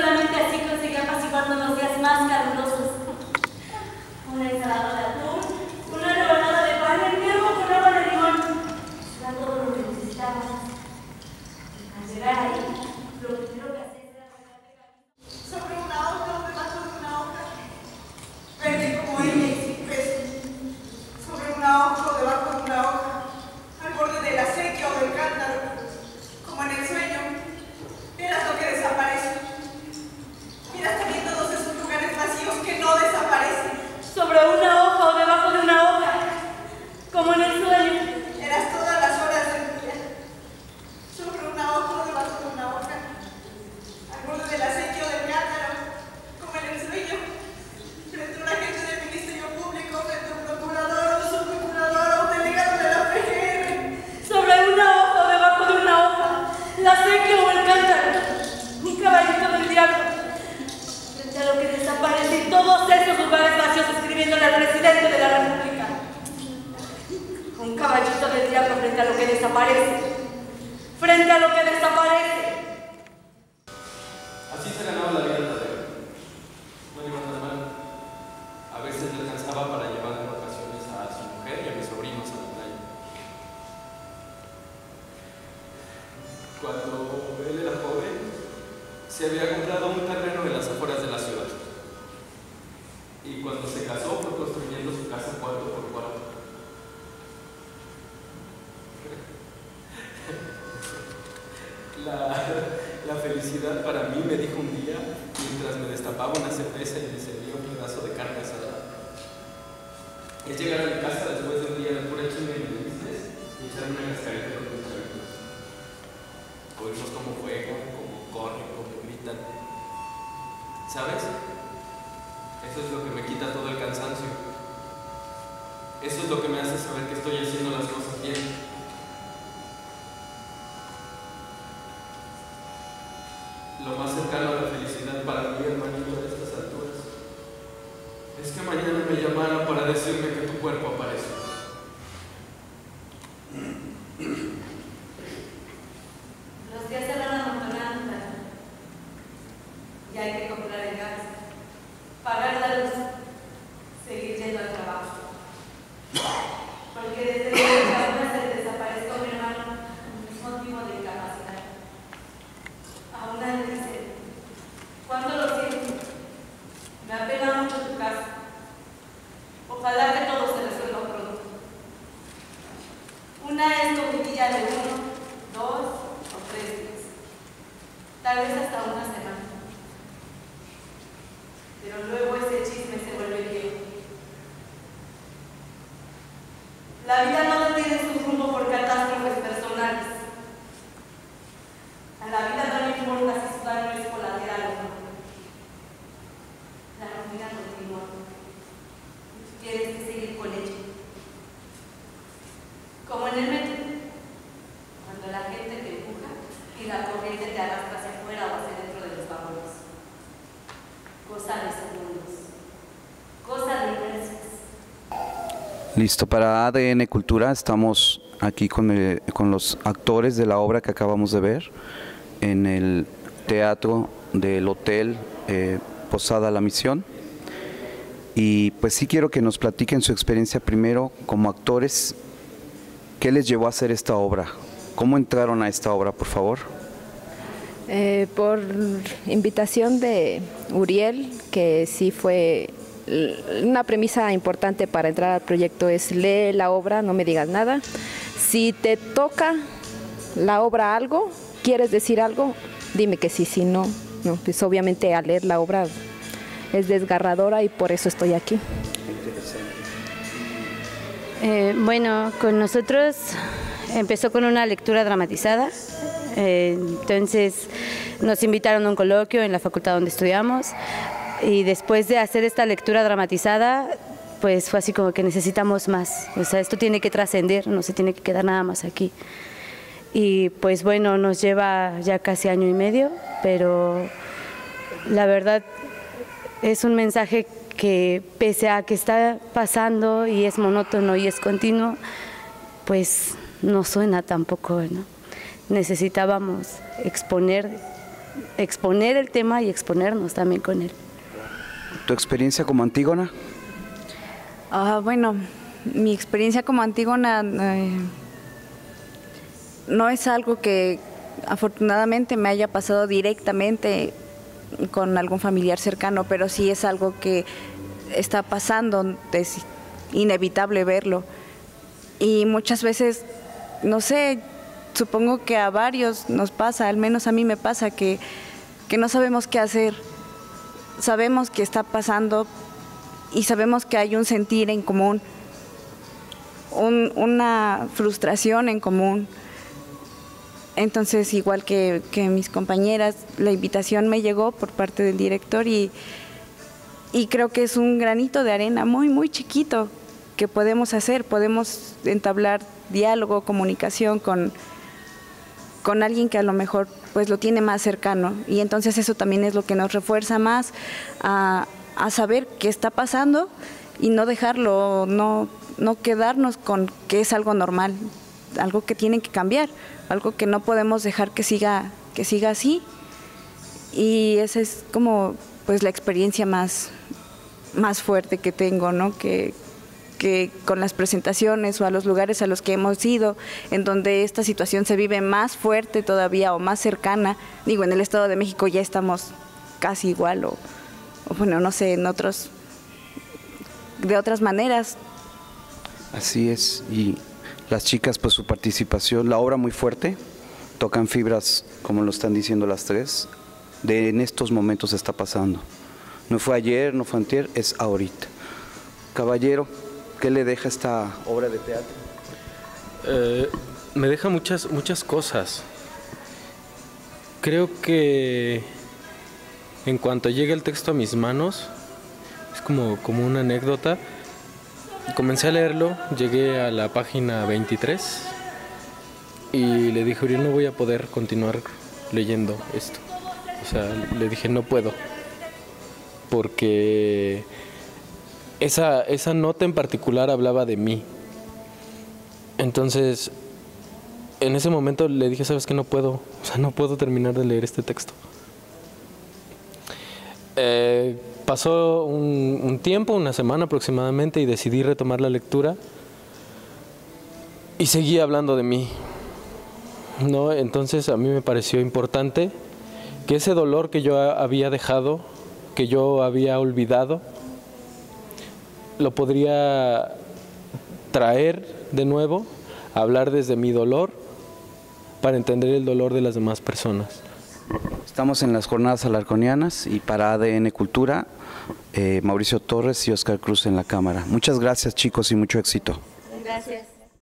solamente así conseguí apaciguar los días más calurosos. Una ensalada de atún, una rebanada de pan en huevo con agua de limón. Era todo lo que necesitábamos. Al llegar ahí, lo primero que hacía era sacar de camino. Sobre una hoja o debajo de una hoja, verde como ella y sin peso. Sobre una hoja o debajo de una hoja, al borde de la acequia o del cántaro, como en el sueño, eras lo que desaparece. Miras también todos esos lugares vacíos que no desaparecen. Sobre una hoja o debajo de una hoja, como en el sueño. Eras todas las horas del día. Sobre una hoja o debajo de una hoja, al borde de la acequia o del cántaro, como en el sueño, frente a un agente del Ministerio Público, frente a un procurador o subprocurador o un delegado de la PGR. Sobre una hoja o debajo de una hoja, la acequia o el cántaro, un caballito del diablo. Frente a lo que desaparece en todos esos lugares vacíos escribiéndole al presidente de la República. Un caballito del diablo frente a lo que desaparece. Frente a lo que desaparece. Así se ganaba la vida Tadeo. No iba tan mal. A veces le alcanzaba para llevar en ocasiones a su mujer y a mis sobrinos a la playa. Cuando él era joven, se había comprado un terreno en las afueras de la ciudad. Y cuando se casó, fue construyendo su casa cuarto por cuarto. La felicidad para mí, me dijo un día, mientras me destapaba una cerveza y me servía un pedazo de carne asada, es llegar a mi casa después de un día de pura chinga y me dices y echar una cascarita con mis amigos. Oírnos cómo juegan, cómo corren, cómo gritan. ¿Sabes? Eso es lo que me quita todo el cansancio. Eso es lo que me hace saber que estoy haciendo las cosas bien. Lo más cercano a la felicidad para mí, hermanito, a estas alturas, es que mañana me llamaran para decirme que tu cuerpo aparece. Los días se van amontonando y hay que comprar el gas, pagar la luz, seguir yendo al trabajo. Porque desde que ahora se desapareció mi hermano, el mismo tipo de incapacidad. Aún nadie dice, ¿cuánto lo siento? Me apena mucho tu casa. Ojalá que todo se resuelva pronto. Una es comidilla de 1, 2 o 3 días. Tal vez hasta una semana. Pero luego ese chisme se vuelve viejo. La vida no detiene su rumbo por catástrofes personales. A la vida no le importa si su daño es colateral o no. La rutina continúa. Tú tienes que seguir con ella. Como en el metro, cuando la gente te empuja y la corriente te arrastra hacia afuera o hacia dentro de los vagones. Cosa de segundos. Cosa de inercias. Listo, para ADN Cultura estamos aquí con los actores de la obra que acabamos de ver en el teatro del Hotel Posada La Misión. Y pues sí quiero que nos platiquen su experiencia primero como actores. ¿Qué les llevó a hacer esta obra? ¿Cómo entraron a esta obra, por favor? Por invitación de Uriel, que sí fue una premisa importante para entrar al proyecto, es lee la obra, no me digas nada. Si te toca la obra algo, quieres decir algo, dime que sí, si no, no. Pues obviamente al leer la obra es desgarradora y por eso estoy aquí. Bueno, con nosotros empezó con una lectura dramatizada, entonces nos invitaron a un coloquio en la facultad donde estudiamos y después de hacer esta lectura dramatizada, pues fue así como que necesitamos más, o sea, esto tiene que trascender, no se tiene que quedar nada más aquí. Y pues bueno, nos lleva ya casi año y medio, pero la verdad es un mensaje que pese a que está pasando y es monótono y es continuo, pues no suena tampoco, ¿no? Necesitábamos exponer exponer el tema y exponernos también con él. ¿Tu experiencia como Antígona? Bueno, mi experiencia como Antígona no es algo que afortunadamente me haya pasado directamente con algún familiar cercano, pero sí es algo que está pasando, es inevitable verlo. Y muchas veces, no sé, supongo que a varios nos pasa, al menos a mí me pasa, que no sabemos qué hacer. Sabemos que está pasando y sabemos que hay un sentir en común, una frustración en común. Entonces, igual que mis compañeras, la invitación me llegó por parte del director y creo que es un granito de arena muy, muy chiquito que podemos hacer. Podemos entablar diálogo, comunicación con alguien que a lo mejor pues lo tiene más cercano, y entonces eso también es lo que nos refuerza más a saber qué está pasando y no dejarlo, no quedarnos con que es algo normal, algo que tiene que cambiar, algo que no podemos dejar que siga así. Y esa es como pues la experiencia más fuerte que tengo, ¿no? Que con las presentaciones o a los lugares a los que hemos ido, en donde esta situación se vive más fuerte todavía o más cercana. Digo, en el Estado de México ya estamos casi igual o bueno, no sé, de otras maneras. Así es, y las chicas, pues su participación, la obra muy fuerte, tocan fibras, como lo están diciendo las tres, de en estos momentos está pasando. No fue ayer, no fue antier, es ahorita. Caballero, ¿qué le deja esta obra de teatro? Me deja muchas cosas. Creo que en cuanto llegue el texto a mis manos, es como una anécdota. Comencé a leerlo, llegué a la página 23 y le dije, Uriel, no voy a poder continuar leyendo esto. O sea, le dije, no puedo, porque esa nota en particular hablaba de mí. Entonces, en ese momento le dije, ¿sabes qué? No puedo, o sea, no puedo terminar de leer este texto. Pasó un tiempo, una semana aproximadamente, y decidí retomar la lectura y seguí hablando de mí, ¿no? Entonces a mí me pareció importante que ese dolor que yo había dejado, que yo había olvidado, lo podría traer de nuevo, hablar desde mi dolor para entender el dolor de las demás personas. Estamos en las jornadas alarconianas y para ADN Cultura, Mauricio Torres y Oscar Cruz en la cámara. Muchas gracias, chicos, y mucho éxito. Gracias.